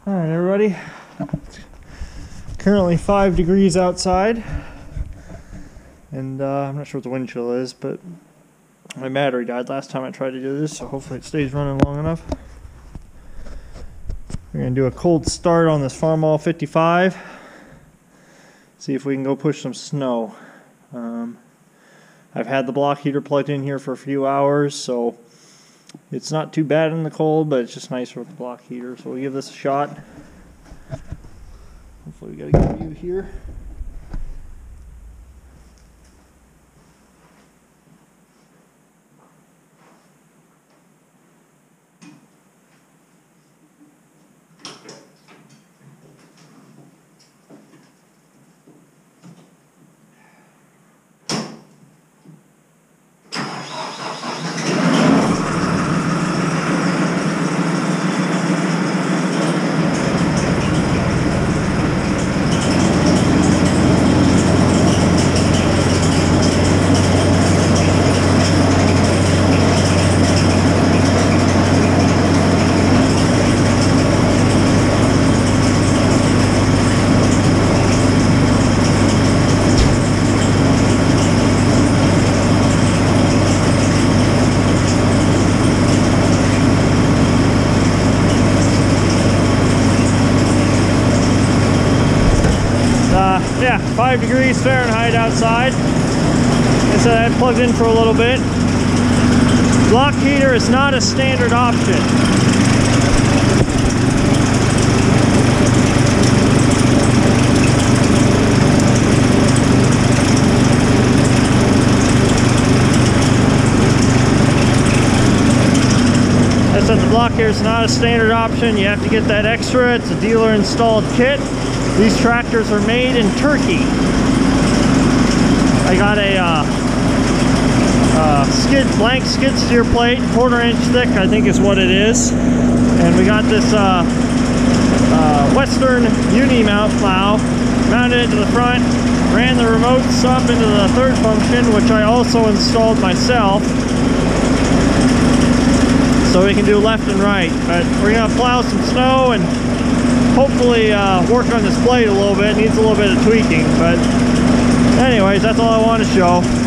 Alright everybody, it's currently 5 degrees outside, and I'm not sure what the wind chill is, but my battery died last time I tried to do this, so hopefully it stays running long enough. We're going to do a cold start on this Farmall 55, see if we can go push some snow. I've had the block heater plugged in here for a few hours, so it's not too bad in the cold, but it's just nicer with the block heater. So we'll give this a shot. Hopefully we got a good view here. Yeah, 5 degrees Fahrenheit outside. I said I had plugged in for a little bit. Block heater is not a standard option. I said the block heater is not a standard option. You have to get that extra. It's a dealer installed kit. These tractors are made in Turkey. I got a blank skid steer plate, 1/4 inch thick, I think is what it is. And we got this Western Uni-mount plow, mounted it to the front, ran the remotes up into the third function, which I also installed myself, so we can do left and right. But we're gonna plow some snow and hopefully work on this blade a little bit. It needs a little bit of tweaking, but anyways, that's all I want to show.